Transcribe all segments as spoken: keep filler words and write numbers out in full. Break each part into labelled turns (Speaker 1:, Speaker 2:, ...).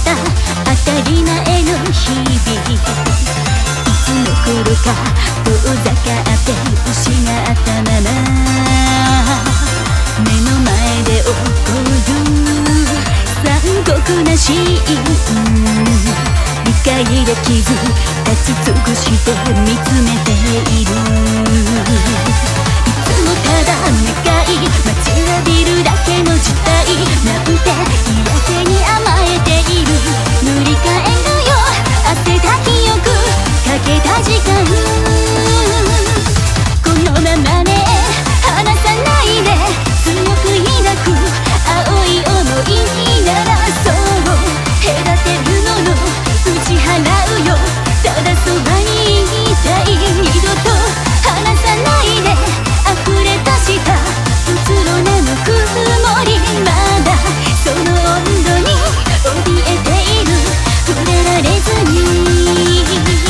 Speaker 1: た当たり前の日々、いつの頃か遠ざかって失ったまま、目の前で起こる残酷なシーン、理解できず立ち尽くして見つめている。いつもただ願い待ちわびるだけの時代なんて嫌気に甘えている。塗り替えるよ汗だ記憶かけた時間、このままね離さないで強く抱く青い想いなら、そう隔てるもの打ち払うよ、ただそばにいたい。二度と離さないで溢れ出したうつろなぬくもり、まだその温度に怯えている、触れられずに。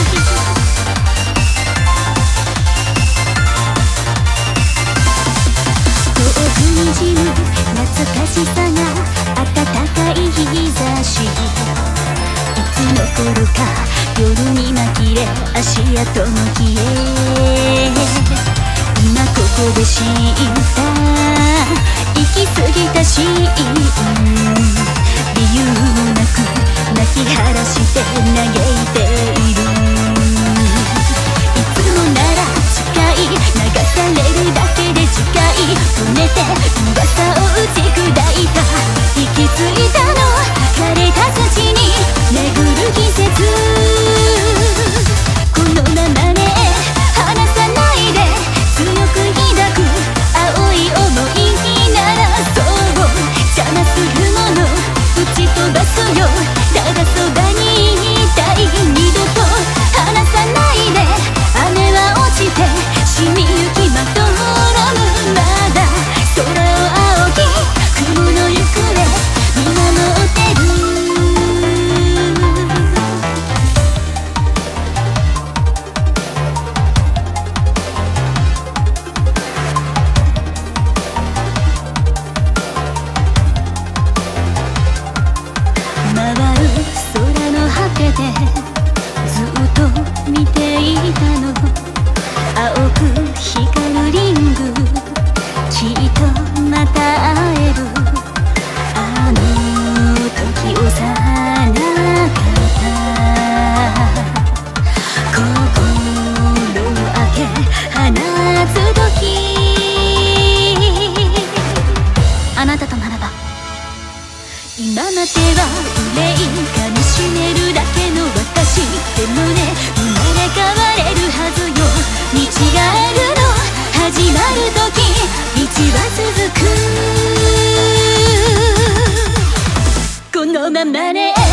Speaker 1: 遠くにじむ懐かしさが暖かい日差し、いつの頃か夜に紛れ足跡も消え、今ここで知った行き過ぎたシーン、理由もなく泣き晴らして嘆いている。いつもなら近い流されるだけで近い、止めて噂を打ち砕いた、行き着いたの枯れた土に巡る季節、このままね離さないで強く抱く青い想いなら、そう邪魔するもの打ち飛ばすよ、ただそばにいたい。二度と離さないで雨は落ちて染みゆきまとうむ、まだ空を仰ぎ雲の行方見守ってる。回る空の果てでずっと見ていたの、青く光るリング、きっとまた会える。あの時幼かった心を開け放つ時、あなたとならば今までは憂い悲しめるだけの私でもね、生まれ変われるはずよ。見違えるの始まる時、道は続く、このままね